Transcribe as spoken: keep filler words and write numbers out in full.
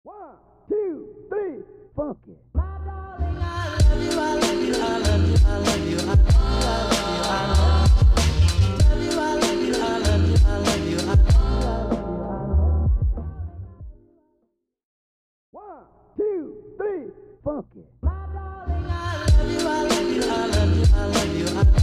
One, two, three, funky. One, two, three, funky. My darling, I love you, I love you, I love you, I love you.